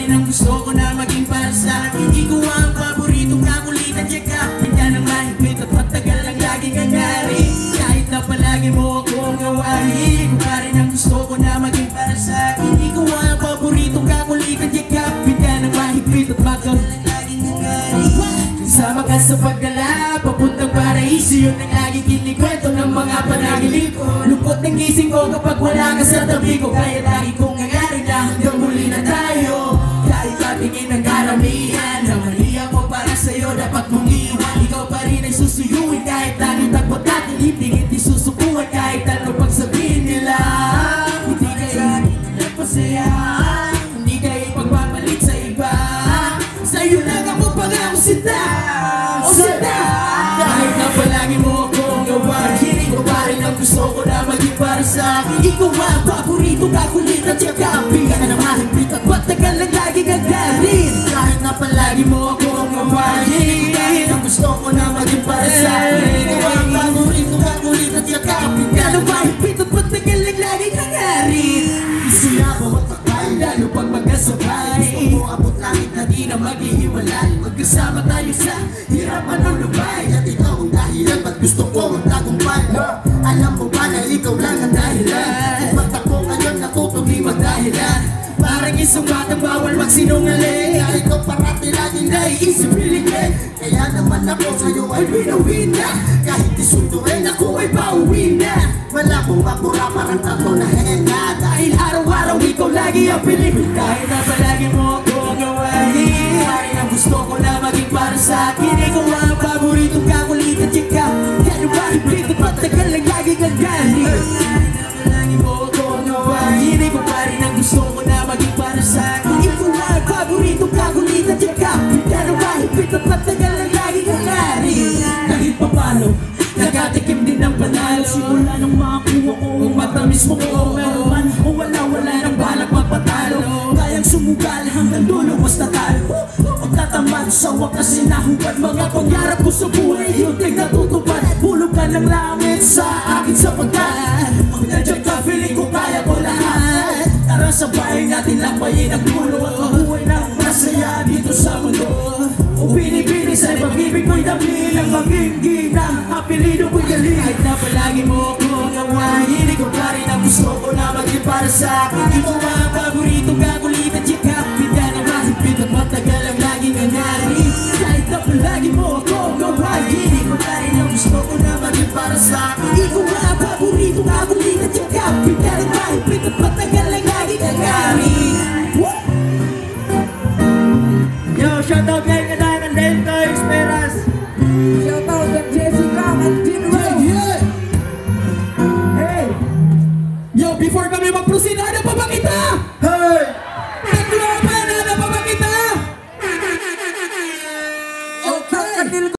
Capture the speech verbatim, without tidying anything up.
rin ang gusto ko na maging para sa akin. Ikaw ang paboritong kakulitan, check up. Hindi na mahigpit at matagal lang laging nangyari. Kahit na palagi mo akong gawain, ikaw pa rin ang gusto ko na maging para sa akin. Ikaw ang paboritong kakulitan, check up. Hindi na mahigpit at matagal lang laging nangyari. Kasama ka sa paggala, papuntang paraiso. Yun ang laging kinikwento ng mga panaginip ko. Lungkot ng gising ko kapag wala ka sa tabi ko. Kaya lagi kong nangyari na hanggang muli na tayo. Kahit patingin ng karamihan na mali ako para sa'yo, dapat mong iwan. Ikaw pa rin ay susuyuin kahit langit at pagkatin. Hindi-hindi susukuhan kahit ano pag sabihin nila. Hindi kayo nagpasaya, hindi kayo pagpapalit sa iba. Sa'yo lang ako pangako sinta, o sinta. Kahit na palagi mo akong gawain, ikaw pa rin ang gusto ko na maging para sa akin. Ikaw ang paborito, kakulit at yakapin. Ka na mahigpit at matagal lang lagi gagarin. Kahit na palagi mo akong gawain, kahit ang gusto ko na maging para sa akin. Ikaw ang paborito, kakulit at yakapin. Ka na mahigpit at matagal lang lagi gagarin. Isinabaw at takay, lalo pag magkasabay. Gusto mo abot langit na di na maghihiwalay. Magkasama tayo sa hirapan o lubay. At ikaw ang dahilan ba't gusto ko magtagumpay. Alam mo ba na ikaw lang ang dahilan? Kung mata ko ngayon natutuloy magdahilan. Parang isang batang bawal magsinungaling. Kaya ikaw parati laging naiisip piligin. Kaya naman ako sa'yo ay winawin na. Kahit isunduin ako ay pauwi na. Wala kong mapura parang tatlo na henga. Dahil araw-araw ikaw lagi ang piling. Kahit na palagi mo ako gawain, ay ang gusto ko na maging para sa akin. Ikaw ang paboritong kakulitan, chika. Kaya mahigpit at matagal lang lagi gagaling. Kahit na palagi mo ako gawain, ikaw pa rin ang gusto ko na maging para sa akin. Ikaw ang paboritong kakulitan, chika. Kaya mahigpit at matagal lang lagi gagaling. Kahit pa paano nakatikim din ng panalo. Simula nang makakuha ko ang matamis mo ko. Meron man o wala, wala nang balak magpatalo. Kayang sumugal hanggang dulo basta talo. Pagtatamad sa wakas sinahubad mga pangarap ko sa buhay. Yung natutupad, bulog ka ng langit sa akin sapagkat pag nandiyan ka, feeling ko kaya ko lahat. Tara sabay natin lakbayin ang dulo at mabuhay ng masaya dito sa mundo. O pinipili sa'y pag-ibig ko'y dami ng maging ginang apelido ko'y galing. Kahit na palagi mo ako gawain, ikaw pa rin ang gusto ko na maging para sa akin. Ikaw ang paboritong kakulitan, chika. Hindi na mahigpit at matagal ang laging nangyari. Kahit na palagi mo ako gawain, ikaw pa rin ang gusto ko na maging para sa akin. Ikaw ang paboritong kakulitan, chika. Hindi na mahigpit at matagal ang laging nangyari. Yo, shout out kay Kaday ng Delta Esperas. Shout out kay Jessica and Jinwell. Hey! Yo, before kami mag-proceed, ano